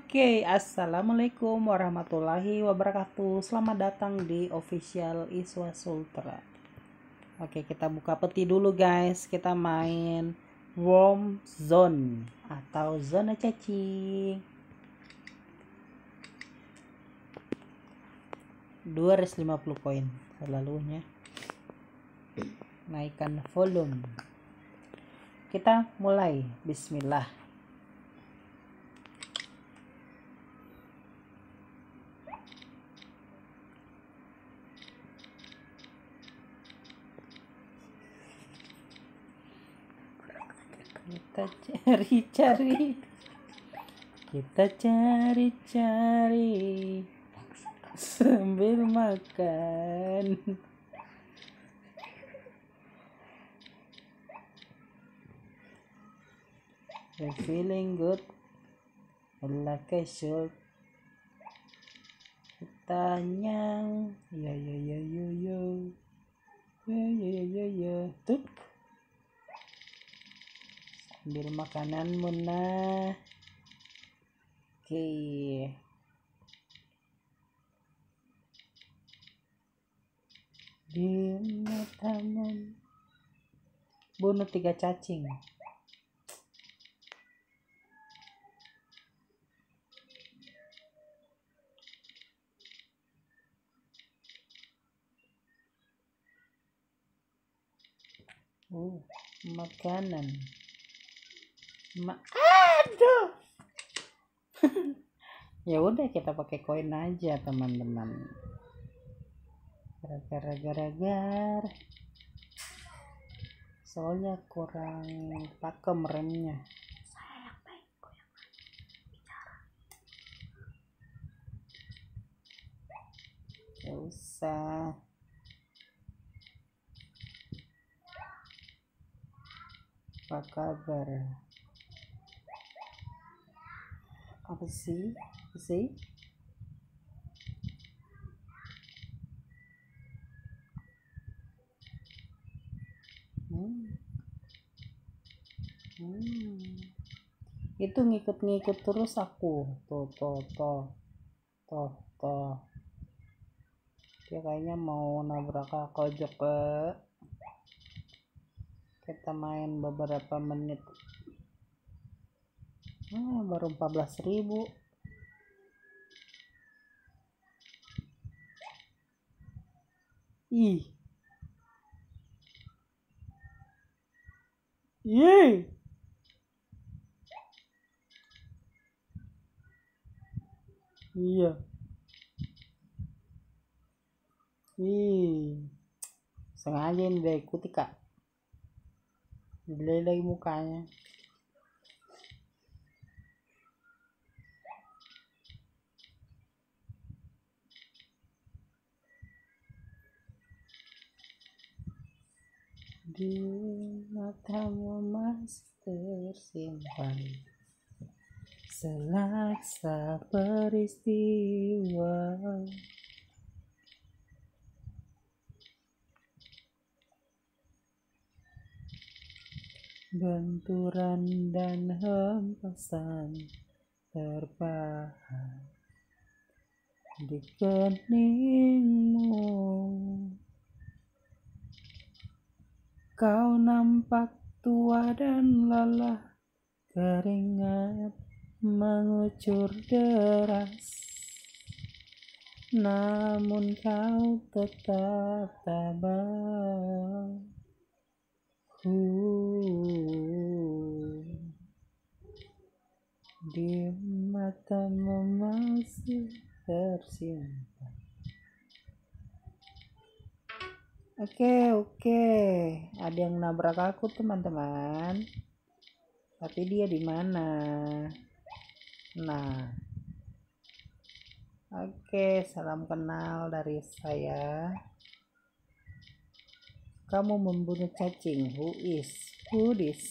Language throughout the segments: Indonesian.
Oke, assalamualaikum warahmatullahi wabarakatuh. Selamat datang di official Iswa Sultra. Oke, kita buka peti dulu guys. Kita main Worm Zone atau zona cacing. 250 koin selalunya. Naikkan volume. Kita mulai. Bismillah. Kita cari sambil makan. I'm feeling good like a shark. Tanyang ya tuh sambil makananmu nah. Oke, di matamu bunuh 3 cacing. Makanan. Aduh. Ya udah kita pakai koin aja teman-teman. Gara-gara soalnya kurang pakem remnya. Saya yang baik kok yang bicara. Gak usah. Apa kabar? Apa sih? Itu ngikut terus aku. Tuh. Dia kayaknya mau nabrak aku juga. Kita main beberapa menit. Baru 14.000. Ih. Iya. Sengaja ini dia ikuti kak. Delay mukanya. Di matamu masih tersimpan selaksa peristiwa. Benturan dan hempasan terpahat di keningmu. Kau nampak tua dan lelah, keringat mengucur deras, namun kau tetap tabah. Di matamu masih tersimpan. Oke. Ada yang nabrak aku teman-teman. Tapi dia di mana? Nah. Oke, salam kenal dari saya. Kamu membunuh cacing. Who this?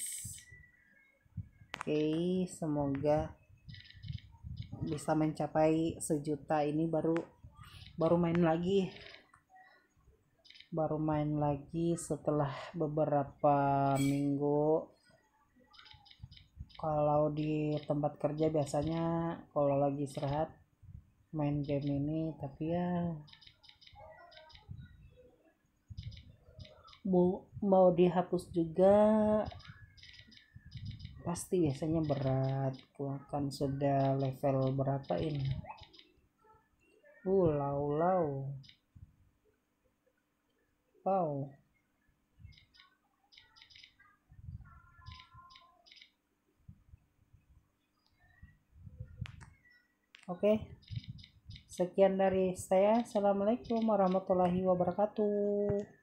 Oke, semoga bisa mencapai 1 juta. Ini baru main lagi. Setelah beberapa minggu Kalau di tempat kerja biasanya kalau lagi istirahat main game ini, tapi ya mau dihapus juga pasti biasanya berat. Kan sudah level berapa ini? Lau lau. Wow. Oke, sekian dari saya. Assalamualaikum warahmatullahi wabarakatuh.